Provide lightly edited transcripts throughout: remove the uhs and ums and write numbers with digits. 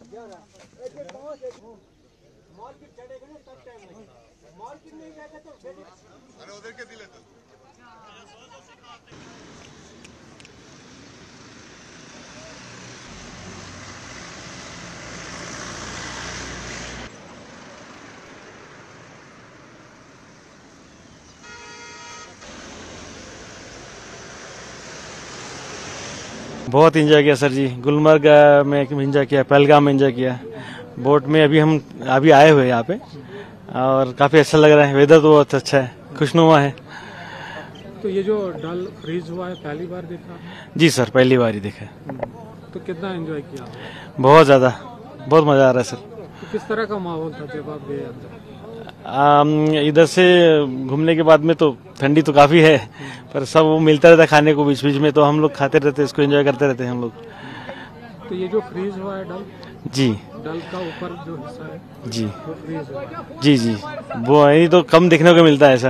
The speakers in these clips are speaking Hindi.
बहुत एंजॉय किया सर जी। गुलमर्ग में एंजॉय किया, पहलगाम में एंजॉय किया। बोट में हम अभी आए हुए यहाँ पे और काफ़ी अच्छा लग रहा है। वेदर तो बहुत अच्छा है, खुशनुमा है। तो ये जो डल फ्रीज हुआ है पहली बार देखा? जी सर, पहली बार ही देखा। तो कितना एंजॉय किया? बहुत ज़्यादा, बहुत मज़ा आ रहा है सर। तो किस तरह का माहौल था जब आप गए अंदर? इधर से घूमने के बाद में तो ठंडी तो काफ़ी है, पर सब वो मिलता रहता है खाने को बीच बीच में, तो हम लोग खाते रहते हैं, इसको एंजॉय करते रहते हैं हम लोग। तो ये जो फ्रीज हुआ है डल, जी, डल का ऊपर जो हिस्सा है जी, वो फ्रीज हुआ है। जी जी, वो यही तो कम देखने को मिलता है ऐसा,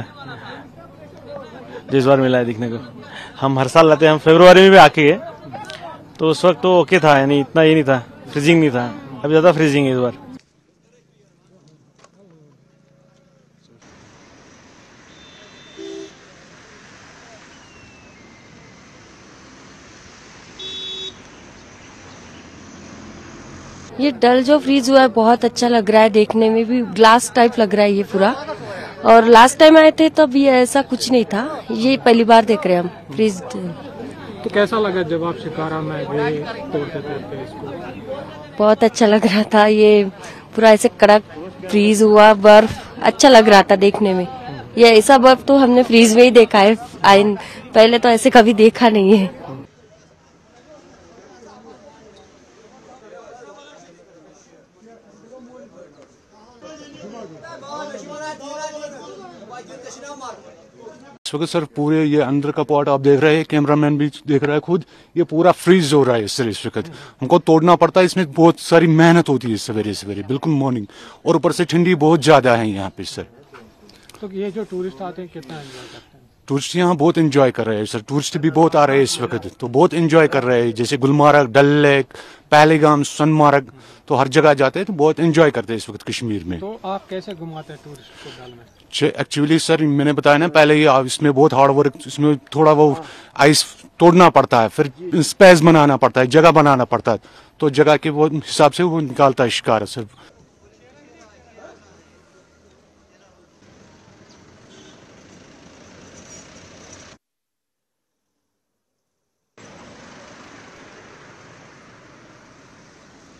जो इस बार मिला है देखने को। हम हर साल आते हैं, हम फरवरी में भी आके गए, तो उस वक्त तो ओके था, यानी इतना ये नहीं था, फ्रीजिंग नहीं था। अब ज़्यादा फ्रीजिंग है इस बार। ये डल जो फ्रीज हुआ है बहुत अच्छा लग रहा है, देखने में भी ग्लास टाइप लग रहा है ये पूरा। और लास्ट टाइम आए थे तब ये ऐसा कुछ नहीं था, ये पहली बार देख रहे हैं हम फ्रीज। तो कैसा लगा जब आप शिकारा में गए तोड़ते तोड़ते इसको? बहुत अच्छा लग रहा था, ये पूरा ऐसे कड़क फ्रीज हुआ बर्फ, अच्छा लग रहा था देखने में। ये ऐसा बर्फ तो हमने फ्रीज में ही देखा है, पहले तो ऐसे कभी देखा नहीं है। इस वक्त सर पूरे ये अंदर का पॉट आप देख रहे हैं, कैमरामैन भी देख रहा है खुद, ये पूरा फ्रीज हो रहा है सर। इस वक्त हमको तोड़ना पड़ता है, इसमें बहुत सारी मेहनत होती है सवेरे सवेरे, बिल्कुल मॉर्निंग, और ऊपर से ठंडी बहुत ज्यादा है यहाँ पे सर। तो ये जो टूरिस्ट आते हैं कितना एंजॉय करते हैं? टूरिस्ट यहाँ बहुत एंजॉय कर रहे हैं सर, टूरिस्ट भी बहुत आ रहे हैं इस वक्त, तो बहुत एंजॉय कर रहे हैं। जैसे गुलमार्ग, डल लेक, पहलगाम, सोनमार्ग, तो हर जगह जाते हैं तो बहुत एंजॉय करते हैं इस वक्त कश्मीर में। तो आप कैसे घुमाते हैं टूरिस्ट को डल में? एक्चुअली सर मैंने बताया ना पहले ही, इसमें बहुत हार्ड वर्क, इसमें थोड़ा वो आइस तोड़ना पड़ता है, फिर स्पेस बनाना पड़ता है, जगह बनाना पड़ता है, तो जगह के वो हिसाब से वो निकालता है शिकार सर।